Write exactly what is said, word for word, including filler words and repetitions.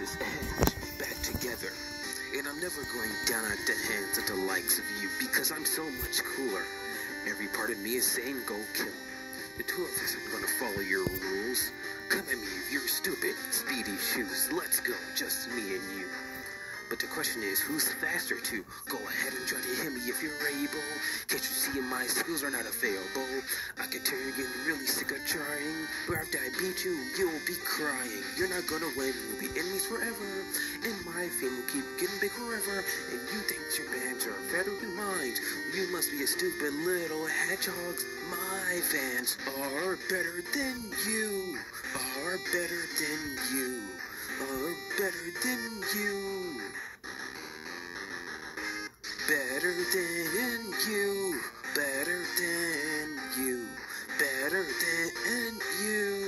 this edge back together. And I'm never going down at the hands of the likes of you, because I'm so much cooler. Every part of me is saying go kill. The two of us are gonna follow your rules. Come at me with your stupid, speedy shoes. Let's go, just me and you. But the question is, who's faster to go ahead and try to hit me if you're able? Can't you see my skills are not available? I can turn you getting really sick of trying. But after I beat you, you'll be crying. You're not gonna win, we'll be enemies forever. And my fame will keep getting big forever. And you think your bands are better than mine? You must be a stupid little hedgehogs. My fans are better than you. Are better than you. Are better than you. Better than you. Better than you. Better than you.